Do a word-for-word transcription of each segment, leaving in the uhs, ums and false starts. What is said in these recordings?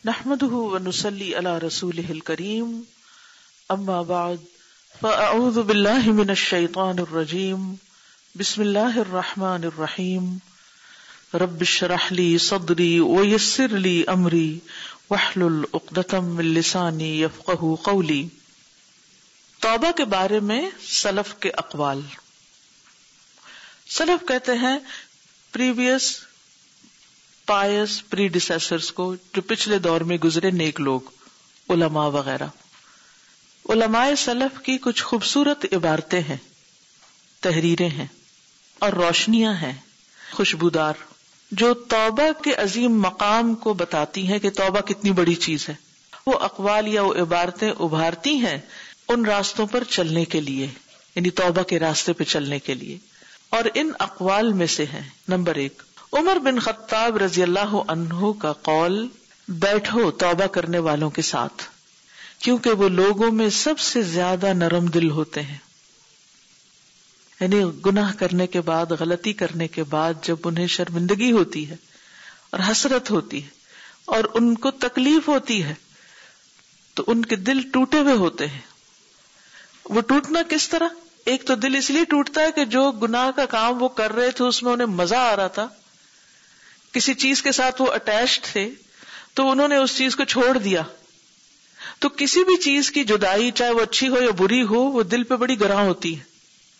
نحمده ونصلي على رسوله الكريم اما بعد فاعوذ بالله من الشيطان الرجيم بسم الله الرحمن الرحيم رب اشرح لي صدري ويسر لي امري واحلل عقدة من لساني يفقهوا قولي. توبہ کے بارے میں سلف کے اقوال. سلف کہتے ہیں پریویس پائس پریڈیسیسرز کو، جو پچھلے دور میں گزرے نیک لوگ، علماء وغیرہ. علماء سلف کی کچھ خوبصورت عبارتیں ہیں، تحریریں ہیں اور روشنیاں ہیں خوشبودار، جو توبہ کے عظیم مقام کو بتاتی ہیں کہ توبہ کتنی بڑی چیز ہے. وہ اقوال یا وہ عبارتیں ابھارتی ہیں ان راستوں پر چلنے کے لیے، یعنی توبہ کے راستے پہ چلنے کے لیے. اور ان اقوال میں سے ہیں نمبر ایک، عمر بن خطاب رضی اللہ عنہ کا قول، بیٹھو توبہ کرنے والوں کے ساتھ، کیونکہ وہ لوگوں میں سب سے زیادہ نرم دل ہوتے ہیں. یعنی گناہ کرنے کے بعد، غلطی کرنے کے بعد جب انہیں شرمندگی ہوتی ہے اور حسرت ہوتی ہے اور ان کو تکلیف ہوتی ہے تو ان کے دل ٹوٹے ہوئے ہوتے ہیں. وہ ٹوٹنا کس طرح؟ ایک تو دل اس لیے ٹوٹتا ہے کہ جو گناہ کا کام وہ کر رہے تھے اس میں انہیں مزہ آ رہا تھا، کسی چیز کے ساتھ وہ اٹیچڈ تھے، تو انہوں نے اس چیز کو چھوڑ دیا. تو کسی بھی چیز کی جدائی، چاہے وہ اچھی ہو یا بری ہو، وہ دل پہ بڑی گراں ہوتی ہے.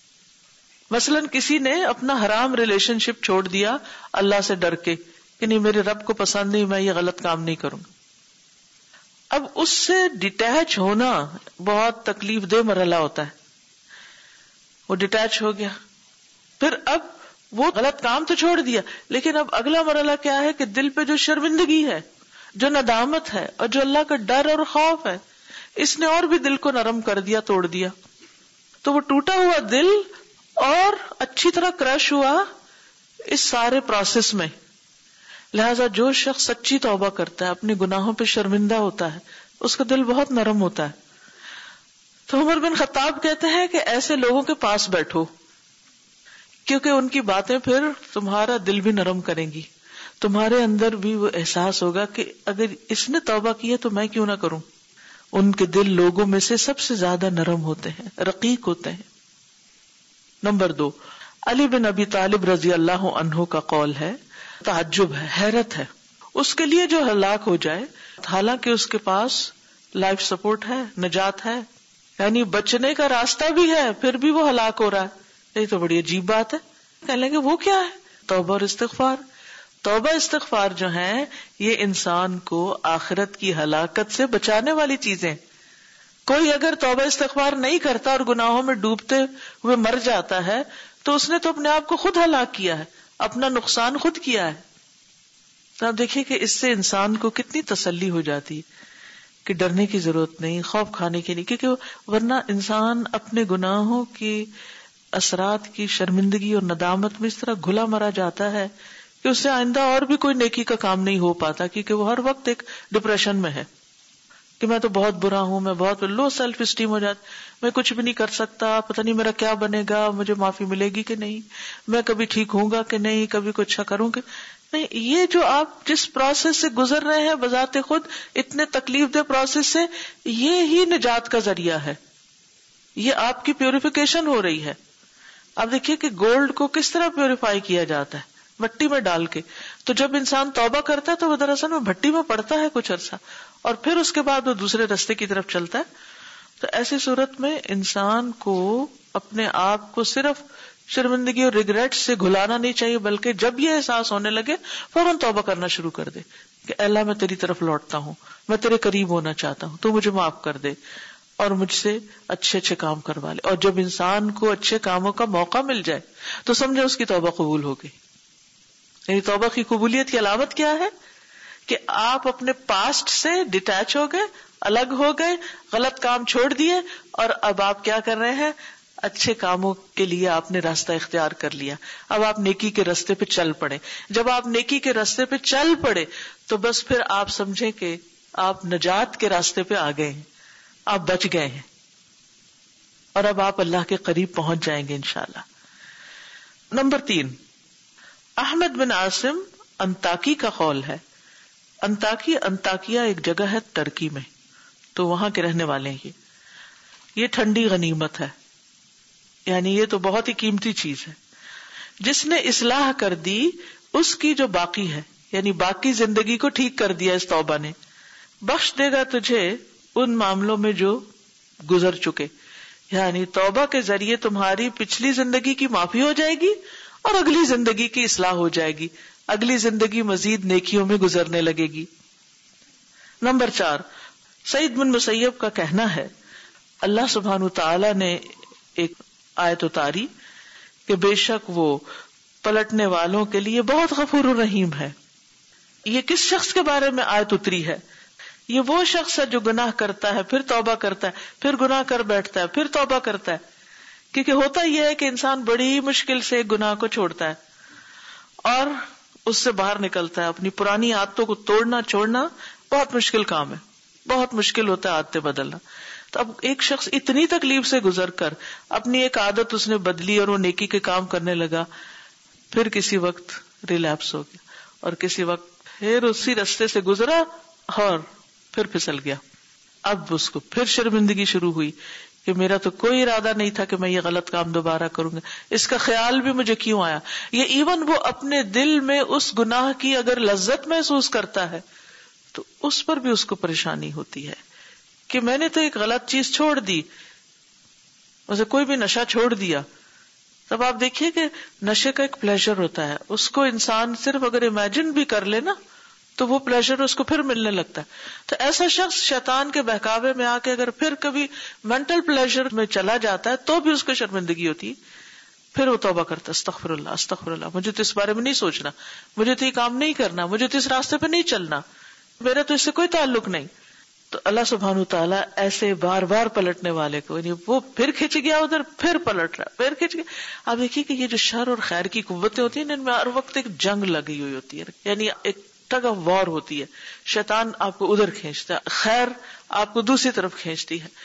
مثلا کسی نے اپنا حرام ریلیشن شپ چھوڑ دیا اللہ سے ڈر کے کہ نہیں، میرے رب کو پسند نہیں، میں یہ غلط کام نہیں کروں گا. اب اس سے ڈیٹیچ ہونا بہت تکلیف دہ مرحلہ ہوتا ہے. وہ ڈیٹیچ ہو گیا، پھر اب وہ غلط کام تو چھوڑ دیا، لیکن اب اگلا مرحلہ کیا ہے کہ دل پہ جو شرمندگی ہے، جو ندامت ہے اور جو اللہ کا ڈر اور خوف ہے، اس نے اور بھی دل کو نرم کر دیا، توڑ دیا. تو وہ ٹوٹا ہوا دل اور اچھی طرح کرش ہوا اس سارے پروسیس میں. لہذا جو شخص سچی توبہ کرتا ہے، اپنے گناہوں پہ شرمندہ ہوتا ہے، اس کا دل بہت نرم ہوتا ہے. تو عمر بن خطاب کہتے ہیں کہ ایسے لوگوں کے پاس بیٹھو، کیونکہ ان کی باتیں پھر تمہارا دل بھی نرم کریں گی، تمہارے اندر بھی وہ احساس ہوگا کہ اگر اس نے توبہ کی ہے تو میں کیوں نہ کروں. ان کے دل لوگوں میں سے سب سے زیادہ نرم ہوتے ہیں، رقیق ہوتے ہیں. نمبر دو، علی بن ابی طالب رضی اللہ عنہ کا قول ہے، تعجب ہے، حیرت ہے اس کے لیے جو ہلاک ہو جائے حالانکہ اس کے پاس لائف سپورٹ ہے، نجات ہے، یعنی بچنے کا راستہ بھی ہے، پھر بھی وہ ہلاک ہو رہا ہے. یہ تو بڑی عجیب بات ہے. کہہ لیں گے وہ کیا ہے؟ توبہ اور استغفار. توبہ استغفار جو ہیں یہ انسان کو آخرت کی ہلاکت سے بچانے والی چیزیں. کوئی اگر توبہ استغفار نہیں کرتا اور گناہوں میں ڈوبتے ہوئے مر جاتا ہے تو اس نے تو اپنے آپ کو خود ہلاک کیا ہے، اپنا نقصان خود کیا ہے. تو آپ دیکھیے کہ اس سے انسان کو کتنی تسلی ہو جاتی ہے کہ ڈرنے کی ضرورت نہیں، خوف کھانے کی نہیں، کیونکہ ورنہ انسان اپنے گناہوں کی اثرات کی شرمندگی اور ندامت میں اس طرح گھلا مرا جاتا ہے کہ اس سے آئندہ اور بھی کوئی نیکی کا کام نہیں ہو پاتا، کیونکہ وہ ہر وقت ایک ڈپریشن میں ہے کہ میں تو بہت برا ہوں، میں بہت لو سیلف اسٹیم ہو جاتا، میں کچھ بھی نہیں کر سکتا، پتہ نہیں میرا کیا بنے گا، مجھے معافی ملے گی کہ نہیں، میں کبھی ٹھیک ہوں گا کہ نہیں، کبھی کچھ اچھا کروں کہ نہیں. یہ جو آپ جس پروسیس سے گزر رہے ہیں بذات خود اتنے تکلیف دہ پروسیس سے، یہ ہی نجات کا ذریعہ ہے، یہ آپ کی پیوریفیکیشن ہو رہی ہے. آپ دیکھیے کہ گولڈ کو کس طرح پیوریفائی کیا جاتا ہے، مٹی میں ڈال کے. تو جب انسان توبہ کرتا ہے تو وہ دراصل میں بھٹی میں پڑتا ہے کچھ عرصہ، اور پھر اس کے بعد وہ دوسرے راستے کی طرف چلتا ہے. تو ایسی صورت میں انسان کو اپنے آپ کو صرف شرمندگی اور ریگریٹ سے گھلانا نہیں چاہیے، بلکہ جب یہ احساس ہونے لگے فوراً توبہ کرنا شروع کر دے کہ اللہ میں تیری طرف لوٹتا ہوں، میں تیرے قریب ہونا چاہتا ہوں، تو مجھے معاف کر دے اور مجھ سے اچھے اچھے کام کروا لے. اور جب انسان کو اچھے کاموں کا موقع مل جائے تو سمجھے اس کی توبہ قبول ہو گئی. یعنی توبہ کی قبولیت کی علامت کیا ہے کہ آپ اپنے پاسٹ سے ڈیٹیچ ہو گئے، الگ ہو گئے، غلط کام چھوڑ دیے، اور اب آپ کیا کر رہے ہیں؟ اچھے کاموں کے لیے آپ نے راستہ اختیار کر لیا. اب آپ نیکی کے راستے پہ چل پڑے. جب آپ نیکی کے راستے پہ چل پڑے تو بس پھر آپ سمجھیں کہ آپ نجات کے راستے پہ آ گئے ہیں، آپ بچ گئے ہیں، اور اب آپ اللہ کے قریب پہنچ جائیں گے انشاءاللہ. نمبر تین، احمد بن عاصم انطاکی کا قول ہے، انتاکی انتاکیہ ایک جگہ ہے ترکی میں، تو وہاں کے رہنے والے ہیں یہ یہ ٹھنڈی غنیمت ہے، یعنی یہ تو بہت ہی قیمتی چیز ہے. جس نے اصلاح کر دی اس کی جو باقی ہے، یعنی باقی زندگی کو ٹھیک کر دیا اس توبہ نے، بخش دے گا تجھے ان معاملوں میں جو گزر چکے. یعنی توبہ کے ذریعے تمہاری پچھلی زندگی کی معافی ہو جائے گی اور اگلی زندگی کی اصلاح ہو جائے گی، اگلی زندگی مزید نیکیوں میں گزرنے لگے گی. نمبر چار، سعید بن مسیب کا کہنا ہے اللہ سبحانہ تعالی نے ایک آیت اتاری کہ بے شک وہ پلٹنے والوں کے لیے بہت غفور الرحیم ہے. یہ کس شخص کے بارے میں آیت اتری ہے؟ یہ وہ شخص ہے جو گناہ کرتا ہے، پھر توبہ کرتا ہے، پھر گناہ کر بیٹھتا ہے، پھر توبہ کرتا ہے. کیونکہ ہوتا یہ ہے کہ انسان بڑی مشکل سے گناہ کو چھوڑتا ہے اور اس سے باہر نکلتا ہے. اپنی پرانی عادتوں کو توڑنا چھوڑنا بہت مشکل کام ہے، بہت مشکل ہوتا ہے عادتیں بدلنا. تو اب ایک شخص اتنی تکلیف سے گزر کر اپنی ایک عادت اس نے بدلی اور وہ نیکی کے کام کرنے لگا، پھر کسی وقت ریلیپس ہو گیا اور کسی وقت پھر اسی رستے سے گزرا اور پھر پھسل گیا. اب اس کو پھر شرمندگی شروع ہوئی کہ میرا تو کوئی ارادہ نہیں تھا کہ میں یہ غلط کام دوبارہ کروں گا، اس کا خیال بھی مجھے کیوں آیا. یہ ایون وہ اپنے دل میں اس گناہ کی اگر لذت محسوس کرتا ہے تو اس پر بھی اس کو پریشانی ہوتی ہے کہ میں نے تو ایک غلط چیز چھوڑ دی. ویسے کوئی بھی نشہ چھوڑ دیا، تب آپ دیکھیے کہ نشے کا ایک پلیزر ہوتا ہے، اس کو انسان صرف اگر امیجن بھی کر لے نا تو وہ پلیزر اس کو پھر ملنے لگتا ہے. تو ایسا شخص شیطان کے بہکاوے میں آ کے اگر پھر کبھی مینٹل پلیزر میں چلا جاتا ہے تو بھی اس کو شرمندگی ہوتی، پھر وہ توبہ کرتا ہے، استغفر اللہ استغفر اللہ، مجھے تو اس بارے میں نہیں سوچنا، مجھے تو یہ کام نہیں کرنا، مجھے تو اس راستے پہ نہیں چلنا، میرا تو اس سے کوئی تعلق نہیں. تو اللہ سبحانہ تعالیٰ ایسے بار بار پلٹنے والے کو، یعنی وہ پھر کھچ گیا ادھر، پھر پلٹ رہا، پھر کھچ گیا. آپ دیکھیے کہ یہ جو شر اور خیر کی قوتیں ہوتی ہیں ان میں ہر وقت ایک جنگ لگی ہوئی ہوتی ہے، یعنی ایک ٹگ آف وار ہوتی ہے. شیطان آپ کو ادھر کھینچتا ہے، خیر آپ کو دوسری طرف کھینچتی ہے.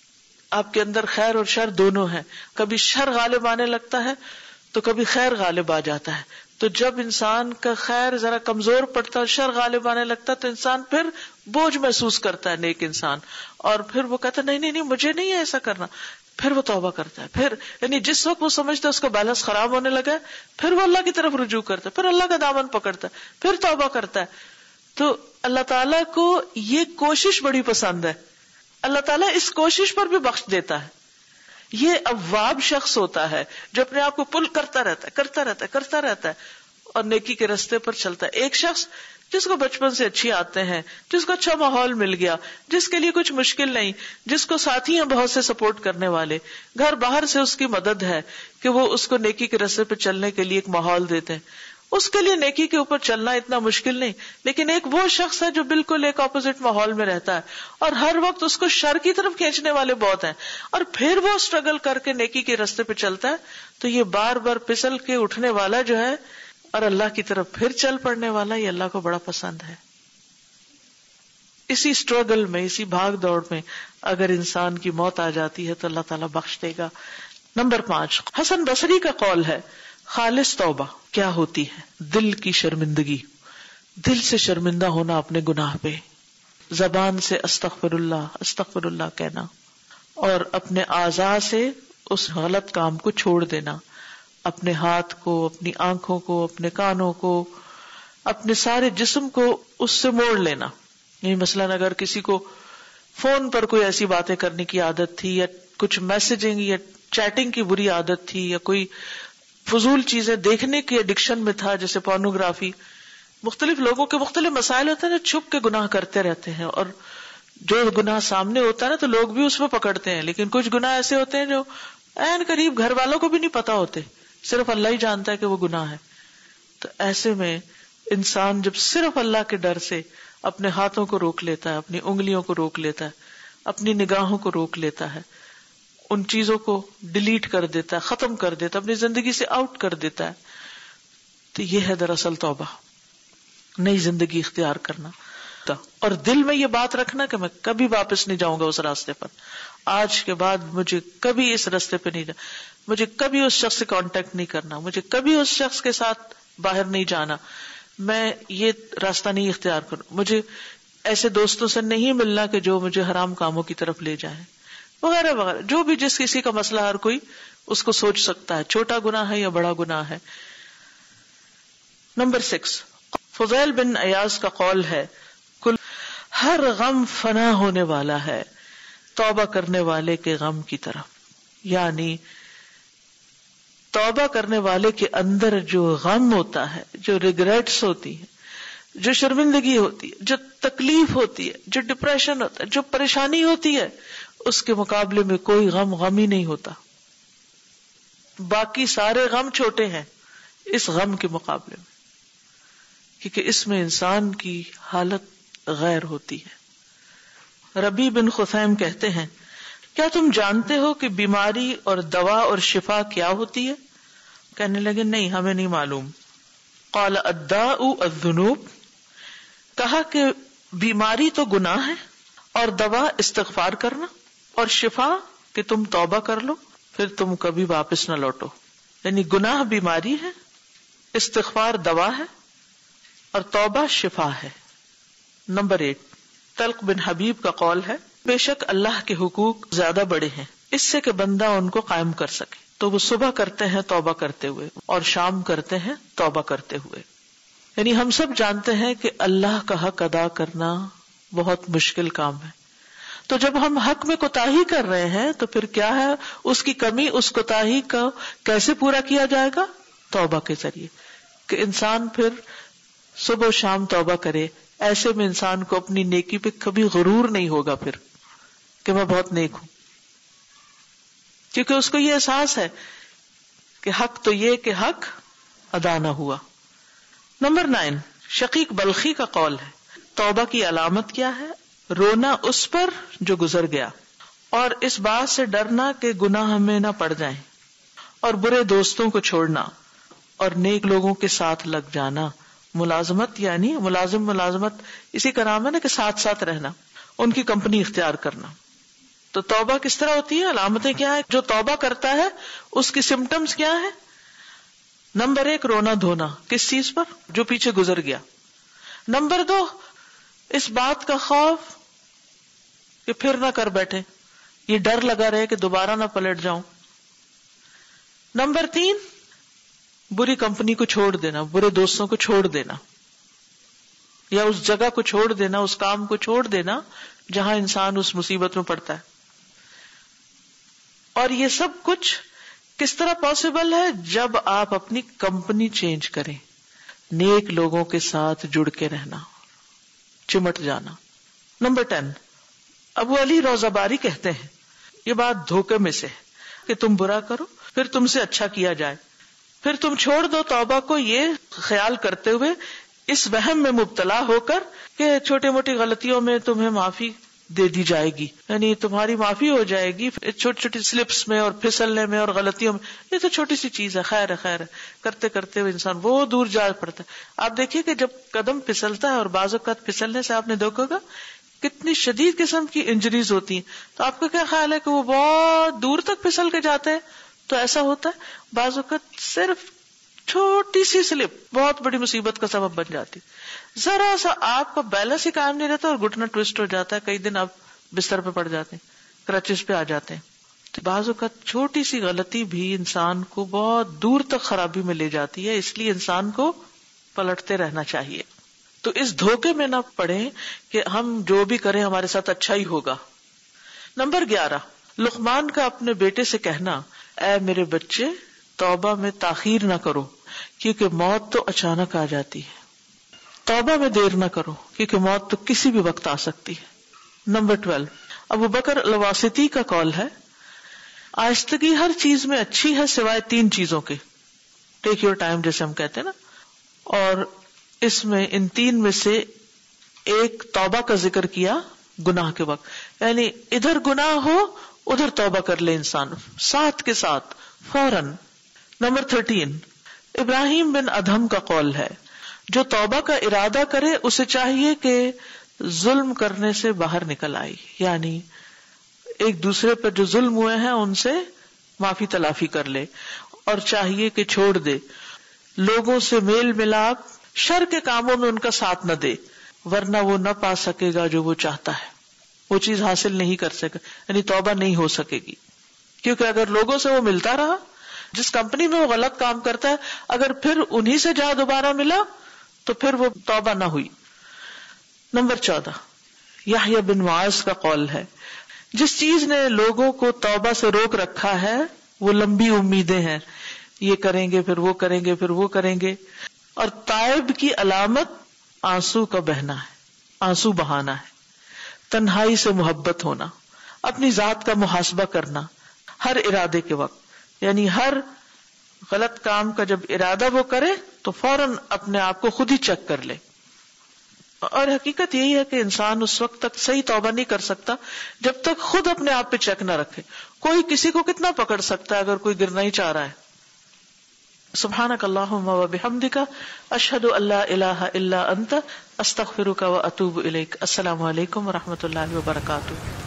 آپ کے اندر خیر اور شر دونوں ہیں، کبھی شر غالب آنے لگتا ہے تو کبھی خیر غالب آ جاتا ہے. تو جب انسان کا خیر ذرا کمزور پڑتا ہے اور شر غالب آنے لگتا ہے تو انسان پھر بوجھ محسوس کرتا ہے، نیک انسان، اور پھر وہ کہتا ہے نہیں نہیں نہیں مجھے نہیں ہے ایسا کرنا، پھر وہ توبہ کرتا ہے. پھر یعنی جس وقت وہ سمجھتا ہے اس کا بیلنس خراب ہونے لگا ہے، پھر وہ اللہ کی طرف رجوع کرتا ہے، پھر اللہ کا دامن پکڑتا ہے، پھر توبہ کرتا ہے. تو اللہ تعالیٰ کو یہ کوشش بڑی پسند ہے، اللہ تعالیٰ اس کوشش پر بھی بخش دیتا ہے. یہ اواب شخص ہوتا ہے جو اپنے آپ کو پل کرتا رہتا ہے کرتا رہتا ہے کرتا رہتا ہے اور نیکی کے رستے پر چلتا ہے. ایک شخص جس کو بچپن سے اچھی آتے ہیں، جس کو اچھا ماحول مل گیا، جس کے لیے کچھ مشکل نہیں، جس کو ساتھی ہیں بہت سے سپورٹ کرنے والے، گھر باہر سے اس کی مدد ہے کہ وہ اس کو نیکی کے رستے پہ چلنے کے لیے ایک ماحول دیتے ہیں، اس کے لیے نیکی کے اوپر چلنا اتنا مشکل نہیں. لیکن ایک وہ شخص ہے جو بالکل ایک اپوزٹ ماحول میں رہتا ہے اور ہر وقت اس کو شر کی طرف کھینچنے والے بہت ہیں، اور پھر وہ اسٹرگل کر کے نیکی کے رستے پہ چلتا ہے. تو یہ بار بار پھسل کے اٹھنے والا جو ہے اور اللہ کی طرف پھر چل پڑنے والا، یہ اللہ کو بڑا پسند ہے. اسی اسٹرگل میں، اسی بھاگ دوڑ میں اگر انسان کی موت آ جاتی ہے تو اللہ تعالیٰ بخش دے گا. نمبر پانچ، حسن بصری کا قول ہے خالص توبہ کیا ہوتی ہے؟ دل کی شرمندگی، دل سے شرمندہ ہونا اپنے گناہ پہ، زبان سے استغفر اللہ استغفر اللہ کہنا، اور اپنے اعضاء سے اس غلط کام کو چھوڑ دینا، اپنے ہاتھ کو، اپنی آنکھوں کو، اپنے کانوں کو، اپنے سارے جسم کو اس سے موڑ لینا. یعنی مثلاً اگر کسی کو فون پر کوئی ایسی باتیں کرنے کی عادت تھی یا کچھ میسجنگ یا چیٹنگ کی بری عادت تھی یا کوئی فضول چیزیں دیکھنے کی ایڈکشن میں تھا جیسے پورنوگرافی، مختلف لوگوں کے مختلف مسائل ہوتے ہیں جو چھپ کے گناہ کرتے رہتے ہیں، اور جو گناہ سامنے ہوتا ہے نا تو لوگ بھی اس میں پکڑتے ہیں، لیکن کچھ گناہ ایسے ہوتے ہیں جو عین قریب گھر والوں کو بھی نہیں پتا ہوتے، صرف اللہ ہی جانتا ہے کہ وہ گناہ ہے. تو ایسے میں انسان جب صرف اللہ کے ڈر سے اپنے ہاتھوں کو روک لیتا ہے، اپنی انگلیوں کو روک لیتا ہے، اپنی نگاہوں کو روک لیتا ہے، ان چیزوں کو ڈیلیٹ کر دیتا ہے، ختم کر دیتا ہے، اپنی زندگی سے آؤٹ کر دیتا ہے، تو یہ ہے دراصل توبہ، نئی زندگی اختیار کرنا. اور دل میں یہ بات رکھنا کہ میں کبھی واپس نہیں جاؤں گا اس راستے پر، آج کے بعد مجھے کبھی اس راستے پہ نہیں جانا، مجھے کبھی اس شخص سے کانٹیکٹ نہیں کرنا، مجھے کبھی اس شخص کے ساتھ باہر نہیں جانا. میں یہ راستہ نہیں اختیار کروں, مجھے ایسے دوستوں سے نہیں ملنا کہ جو مجھے حرام کاموں کی طرف لے جائیں, وغیرہ وغیرہ. جو بھی جس کسی کا مسئلہ ہر کوئی اس کو سوچ سکتا ہے, چھوٹا گناہ ہے یا بڑا گناہ ہے. Number six, Fuzail bin Ayaz کا قول ہے, کل ہر غم فنا ہونے والا ہے توبہ کرنے والے کے غم کی طرف. یعنی توبہ کرنے والے کے اندر جو غم ہوتا ہے, جو ریگریٹس ہوتی ہیں, جو شرمندگی ہوتی ہے, جو تکلیف ہوتی ہے, جو ڈپریشن ہوتا ہے, جو پریشانی ہوتی ہے, اس کے مقابلے میں کوئی غم غم ہی نہیں ہوتا. باقی سارے غم چھوٹے ہیں اس غم کے مقابلے میں, کیونکہ اس میں انسان کی حالت غیر ہوتی ہے. ربی بن خثیم کہتے ہیں, کیا تم جانتے ہو کہ بیماری اور دوا اور شفا کیا ہوتی ہے؟ کہنے لگے نہیں, ہمیں نہیں معلوم. قال الداء الذنوب, کہا کہ بیماری تو گناہ ہے, اور دوا استغفار کرنا, اور شفا کہ تم توبہ کر لو پھر تم کبھی واپس نہ لوٹو. یعنی گناہ بیماری ہے, استغفار دوا ہے, اور توبہ شفا ہے. نمبر ایٹ, طلق بن حبیب کا قول ہے, بے شک اللہ کے حقوق زیادہ بڑے ہیں اس سے کہ بندہ ان کو قائم کر سکے, تو وہ صبح کرتے ہیں توبہ کرتے ہوئے, اور شام کرتے ہیں توبہ کرتے ہوئے. یعنی ہم سب جانتے ہیں کہ اللہ کا حق ادا کرنا بہت مشکل کام ہے, تو جب ہم حق میں کوتاہی کر رہے ہیں تو پھر کیا ہے اس کی کمی, اس کوتاہی کا کیسے پورا کیا جائے گا؟ توبہ کے ذریعے, کہ انسان پھر صبح و شام توبہ کرے. ایسے میں انسان کو اپنی نیکی پہ کبھی غرور نہیں ہوگا پھر کہ میں بہت نیک ہوں, کیونکہ اس کو یہ احساس ہے کہ حق تو یہ کہ حق ادا نہ ہوا. نمبر نائن, شقیق بلخی کا قول ہے, توبہ کی علامت کیا ہے؟ رونا اس پر جو گزر گیا, اور اس بات سے ڈرنا کہ گناہ میں نہ پڑ جائیں, اور برے دوستوں کو چھوڑنا, اور نیک لوگوں کے ساتھ لگ جانا. ملازمت یعنی ملازم ملازمت اسی کا نام ہے نا, کہ ساتھ ساتھ رہنا, ان کی کمپنی اختیار کرنا. تو توبہ کس طرح ہوتی ہے؟ علامتیں کیا ہے؟ جو توبہ کرتا ہے اس کی سمٹمز کیا ہے؟ نمبر ایک, رونا دھونا, کس چیز پر؟ جو پیچھے گزر گیا. نمبر دو, اس بات کا خوف کہ پھر نہ کر بیٹھے, یہ ڈر لگا رہے کہ دوبارہ نہ پلٹ جاؤں. نمبر تین, بری کمپنی کو چھوڑ دینا, برے دوستوں کو چھوڑ دینا, یا اس جگہ کو چھوڑ دینا, اس کام کو چھوڑ دینا جہاں انسان اس مصیبت میں پڑتا ہے. اور یہ سب کچھ کس طرح پاسبل ہے؟ جب آپ اپنی کمپنی چینج کریں, نیک لوگوں کے ساتھ جڑ کے رہنا, چمٹ جانا. نمبر ٹین, ابو علی روزہ باری کہتے ہیں, یہ بات دھوکے میں سے ہے کہ تم برا کرو پھر تم سے اچھا کیا جائے, پھر تم چھوڑ دو توبہ کو یہ خیال کرتے ہوئے, اس وہم میں مبتلا ہو کر کہ چھوٹی موٹی غلطیوں میں تمہیں معافی دے دی جائے گی, یعنی تمہاری معافی ہو جائے گی چھوٹی چھوٹی سلپس میں اور پھسلنے میں اور غلطیوں میں, یہ تو چھوٹی سی چیز ہے, خیر ہے خیر ہے, کرتے کرتے ہوئے انسان وہ دور جا پڑتا ہے. آپ دیکھیے کہ جب قدم پھسلتا ہے, اور بعض اوقات پھسلنے سے آپ نے دیکھا گا کتنی شدید قسم کی انجریز ہوتی ہیں, تو آپ کا کیا خیال ہے کہ وہ بہت دور تک پھسل کے جاتے ہیں؟ تو ایسا ہوتا ہے بعض اوقات صرف چھوٹی سی سلپ بہت بڑی مصیبت کا سبب بن جاتی. ذرا سا آپ کا بیلنس ہی قائم نہیں رہتا اور گھٹنا ٹوسٹ ہو جاتا ہے, کئی دن آپ بستر پہ پڑ جاتے ہیں, کرچز پہ آ جاتے ہیں. تو بعض اوقات چھوٹی سی غلطی بھی انسان کو بہت دور تک خرابی میں لے جاتی ہے, اس لیے انسان کو پلٹتے رہنا چاہیے. تو اس دھوکے میں نہ پڑیں کہ ہم جو بھی کریں ہمارے ساتھ اچھا ہی ہوگا. نمبر گیارہ, لقمان کا اپنے بیٹے سے کہنا, اے میرے بچے توبہ میں تاخیر نہ کرو کیونکہ موت تو اچانک آ جاتی ہے, توبہ میں دیر نہ کرو کیونکہ موت تو کسی بھی وقت آ سکتی ہے. نمبر ٹویلو, ابو بکر الواسطی کا قول ہے, آہستگی ہر چیز میں اچھی ہے سوائے تین چیزوں کے, ٹیک یور ٹائم جیسے ہم کہتے ہیں نا, اور اس میں ان تین میں سے ایک توبہ کا ذکر کیا گناہ کے وقت, یعنی ادھر گناہ ہو ادھر توبہ کر لے انسان ساتھ کے ساتھ فوراً. نمبر تھرٹین, ابراہیم بن ادہم کا قول ہے, جو توبہ کا ارادہ کرے اسے چاہیے کہ ظلم کرنے سے باہر نکل آئے, یعنی ایک دوسرے پر جو ظلم ہوئے ہیں ان سے معافی تلافی کر لے, اور چاہیے کہ چھوڑ دے, لوگوں سے میل ملاپ شر کے کاموں میں ان کا ساتھ نہ دے، ورنہ وہ نہ پا سکے گا جو وہ چاہتا ہے، وہ چیز حاصل نہیں کر سکے، یعنی توبہ نہیں ہو سکے گی. کیونکہ اگر لوگوں سے وہ ملتا رہا، جس کمپنی میں وہ غلط کام کرتا ہے، اگر پھر انہی سے جہاں دوبارہ ملا تو پھر وہ توبہ نہ ہوئی. نمبر چودہ، یحییٰ بن معاذ کا قول ہے، جس چیز نے لوگوں کو توبہ سے روک رکھا ہے وہ لمبی امیدیں ہیں، یہ کریں گے پھر وہ کریں گے پھر وہ کریں گے. اور تائب کی علامت آنسو کا بہنا ہے، آنسو بہانا ہے، تنہائی سے محبت ہونا، اپنی ذات کا محاسبہ کرنا ہر ارادے کے وقت، یعنی ہر غلط کام کا جب ارادہ وہ کرے تو فوراً اپنے آپ کو خود ہی چیک کر لے. اور حقیقت یہی ہے کہ انسان اس وقت تک صحیح توبہ نہیں کر سکتا جب تک خود اپنے آپ پہ چیک نہ رکھے. کوئی کسی کو کتنا پکڑ سکتا ہے اگر کوئی گرنا ہی چاہ رہا ہے. سبحانک اللہم و بحمدک، اشہد ان لا الہ الا انت، استغفرک و اتوب الیک. السلام علیکم و رحمۃ اللہ وبرکاتہ.